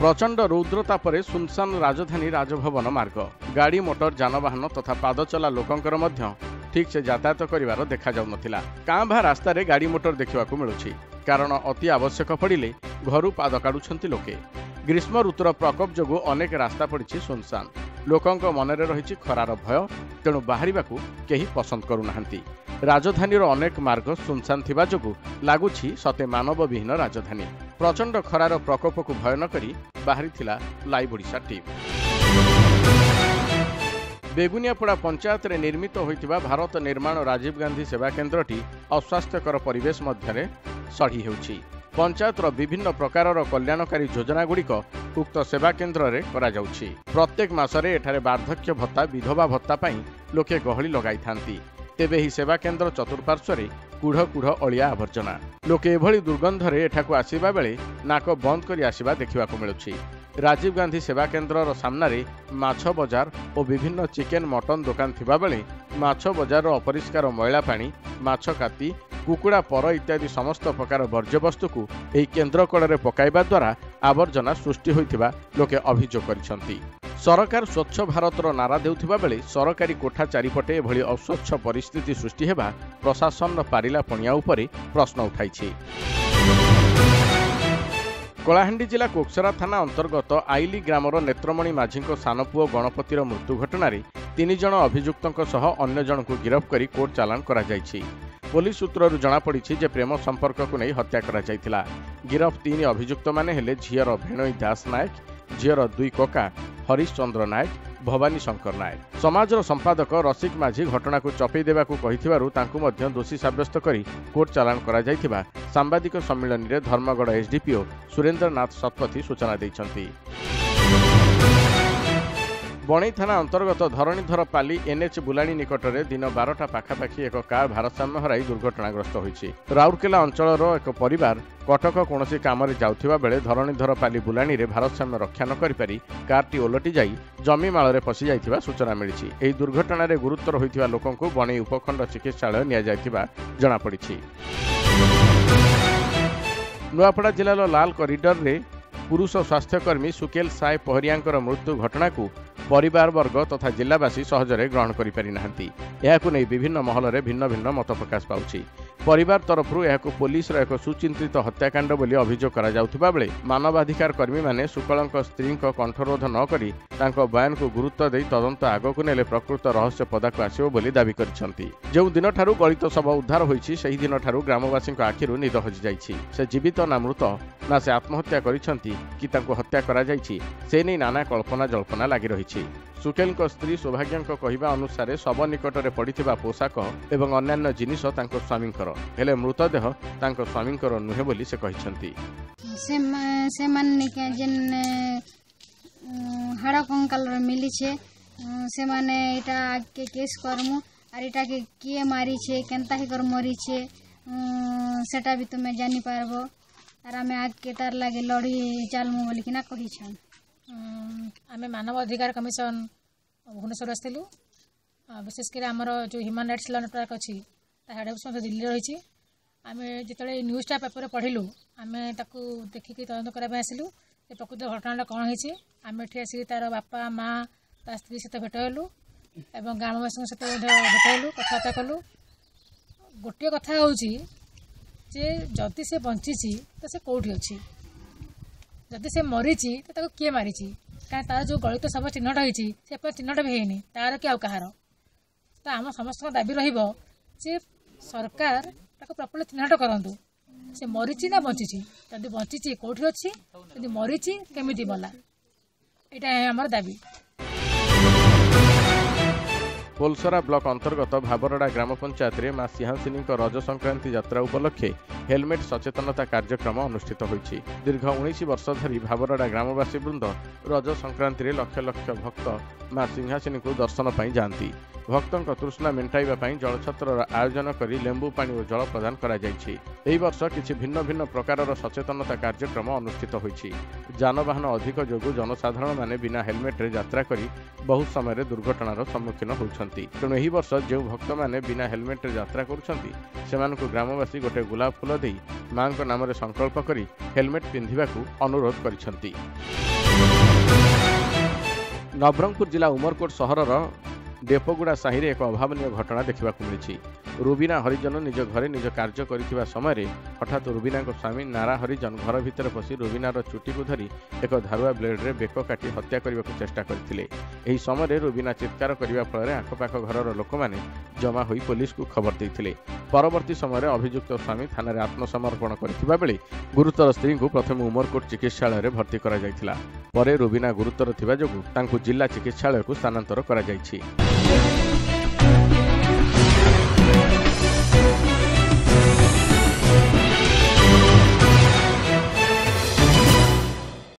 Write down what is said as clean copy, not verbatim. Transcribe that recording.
प्रचंड रौद्रतापर सुनसान राजधानी राजभवन मार्ग गाड़ी मोटर जानवाहन तथा पादचला लोकंकर मध्य ठीक से यातायात करिवार देखा जाउ नथिला। कां भा रास्ता रे गाड़ी मोटर देखिबाकू मिलुछि, कारण अति आवश्यक पड़िले घरु पाद काढुछंती लोके। ग्रीष्म ऋतुर प्रकोप जोगु अनेक रास्ता पड़िछि सुनसान। लोकंक मनरे रहिछि खरार भय, तेणु बाहरिबाकू केही पसंद करूनाहांती। राजधानीर अनेक मार्ग सुनसान थिबा जोगु लागुछि सते मानवविहीन राजधानी। प्रचंड खरार प्रकोप को भय न करी बाहरिथिला लाइव ओडिशा टीम। बेगुनियापड़ा पंचायत रे निर्मित होइतिबा भारत निर्माण राजीव गांधी सेवा केन्द्रटी अस्वास्थ्यकर परिवेश मध्यरे सढ़ी हेउछि। पंचायतर विभिन्न प्रकारर कल्याणकारी योजना गुड़िक उक्त सेवा केन्द्र रे करा जाउछि। प्रत्येक मासरे एठारे वार्धक्य भत्ता विधवा भत्ता पाई लोके गहली लगाई थांती। तेबे ही सेवा केन्द्र चतुर्पार्श्वरे कुढ़ कुढ़ अलिया आवर्जना। लोके एभली दुर्गंधरे एठाकू आसिबा बेले नाक बंद करी आसिबा देखिबाकू मिलुछि। राजीव गांधी सेवा केन्द्र सामने माछ बजार और विभिन्न चिकेन मटन दुकान थिबा बेले माछ बजार अपरिष्कार मैला पानी, माछ काती, कुकुड़ा पर इत्यादि समस्त प्रकार वर्ज्यवस्तु को एही केन्द्र कड़े पकाइबा द्वारा आवर्जना सृष्टि होइथिबा लोके अभियोग करिसंती। सरकार स्वच्छ भारतर नारा देउथिबा बेले सरकारी कोठा चारिपटे एभली अस्वच्छ परिस्थिति सृष्टि हेबा प्रशासन पारिला पणिया उपरे प्रश्न उठाइछि। कलाहांडी जिला कोकसरा थाना अंतर्गत आइली ग्रामर नेत्रमणि माझीको सानपुओ गणपतिर मृत्यु घटनारे 3 जण अभियुक्तଙ୍କ सह अन्य जणको गिरफ करी कोर्ट चालान करा जायछि। पुलिस सूत्रରୁ जଣାपड़ी जे प्रेम संपर्क को नहीं हत्या करा जायतिला। गिरफ 3 अभियुक्त माने हेले झियर भेणोई दास नायक, झियर 2 कका हरीश चंद्र नायक, भवानी शंकर नायक। समाजर संपादक रसिक माझी घटना को चपई देबाकू कहिथिबारु तांकू मध्य दोषी साब्यस्त करी कोर्ट चालान करा जायतिबा सांबादिक सम्मेलन रे धर्मगढ़ एसडीपीओ सुरेंद्रनाथ शतपथी सूचना दैछंती। बणई थाना अंतर्गत धरणीधर पाली एनएच बुलाणी निकट में दिन 12टा पाखापाखि एक कार भारसाम्य हराई दुर्घटनाग्रस्त होइछि। राउरकेला अंचलर एक परिवार कटक कौनसी काम जाउथिबा बेले धरणीधर पाली बुलाणी रे भारसाम्य रक्षा न करि पारि कारटी ओलटि जाई जमी माଳରେ पशि जाइथिबा सूचना मिलिछि। एही दुर्घटना रे गुरुतर होइथिबा लोकंकु बणई उपखंड चिकित्सालय निया जाइथिबा जणा पड़िछि। नुआपड़ा जिलार लाल करिडर रे पुरुष स्वास्थ्यकर्मी सुकेल साय पहरियांकर मृत्यु घटना को परिवार वर्ग तथा जिलावासी सहजरे ग्रहण करि नाहंती। एहाकु नै विभिन्न महलरे भिन्न भिन्न मत प्रकाश पाउछि। परिवार तरफरु एहाकु पुलिस रो एक सुचिंतित हत्याकांड बोली अभियोग करा जाउथिबा बेले मानवाधिकार कर्मी माने सुकलंक स्त्री कंठरोध न करी तांको बयान को गुरुत्व देई तदंत आगकु नेले प्रकृत रहस्य पदाकु आसिबो बोली दाबी करिसंती। जेउ दिन ठारू गलित शव उद्धार होईछि सेही दिन ठारू ग्रामवासी आखिरु निद हजि जाइछि। से जीवित ना मृत ना से आत्महत्या करिसंती कि तांको हत्या करा जाइछि से नै नाना कल्पना जल्पना लागि रहिछि। सुकेल स्त्री सौभाग्यंक कहवा अनुसार शव निकटरे पड़िथिबा पोशाक एवं अन्यान्य जिनिस तांको स्वामींकर हेले मृतदेह तांको स्वामींकर नुहे बोली से कहिसंती। से माने के जेन हाड़ा कंकाल मिली छे से माने एटा के केस करमु आर एटा के किए मारी छे केनता ही कर मरी छे सेटा भी तुमे जानि पारबो आर हमें आग के तार लागे लड़ी चालमु बोली किना कहि छन। आमे मानव अधिकार कमिशन भुवनेश्वर आसलु विशेषकर आमर जो ह्यूमन राइट्स लॉ नेटवर्क अच्छी हेड ऑफिस दिल्ली रही। आम जो न्यूज़टा पेपर पढ़लु आम ताकू देखिक तदंत करने आसलु प्रकृत घटना कौन होती। आम एठी आसिक तार बापा माँ ता स्त्री सहित भेट हेलु और ग्रामवासी सहित भेट हेलु कथबार्ता कलु। गोटे कथा हूँ जे जदि से बंची तो से कौटी अच्छी, जदि से मरी तो किए मारी कहीं तार जो गलित सब चिन्हट होती से चिन्हट भी है तार कि आर तो आम समस्त दाबी रे सरकार प्रॉपर्ली चिन्हट करूँ से मरी ना बंची, जदि बंची कौटी अच्छी, जदि मरी केमी मला, यहाँ आम दाबी। पोलसरा ब्लॉक अंतर्गत भाबरडा ग्राम पंचायत रे मां सिंहासिनी रज संक्रांति यात्रा उपलक्षे हेलमेट सचेतनता कार्यक्रम अनुष्ठित होइछि। दीर्घ 19 वर्ष धरी भाबरडा ग्रामवासी वृंद रज संक्रांति रे लक्ष लक्ष भक्त मां सिंहासिनी को दर्शन पाई जाती। भक्तों तृष्णा मेटाइबा जलछत्र आयोजन करी लेंबू पानी और जल प्रदान करा जायछि। एही वर्ष किछि भिन्न भिन्न प्रकारर सचेतनता कार्यक्रम अनुष्ठित होइछि। जानवाहन अधिक जोगु जनसाधारण माने बिना हेलमेट रे यात्रा करी बहुत समय दुर्घटनार सम्मुखीन होउछंती। तेणु एही वर्ष जो भक्त माने बिना हेलमेट रे यात्रा करुछंती सेमानकु ग्रामवासी गोटे गुलाब फूल देई मां नाम रे संकल्प करी हेलमेट पिंधिबाकू अनुरोध करिसंती। नवरंगपुर जिला उमरकोट सहरर डेपगुड़ा साहि एक अभावन घटना देखा मिली। रुबीना हरिजन निज घरे निज कार्य करिथिबा समय हठात रुबीना स्वामी नारा हरिजन घर भितर पशि रुबीनार चुटी को धरी एक धारुआ ब्लेड रे बेक काटी हत्या करने को चेष्टा करथिले। एही समय रुबीना चित्कार करने फल आखपाख घर लोक मैंने जमा होई पुलिस को खबर देथिले। परवर्ती समय अभियुक्त स्वामी थाना आत्मसमर्पण करथिबा बेले गुरुतर स्त्री को प्रथम उमरकोट चिकित्सालय भर्ती करा जायथिला। परे रुबीना गुरुतर थिबा जोगु तांकु जिला चिकित्सालय को स्थानांतर करा जायछि।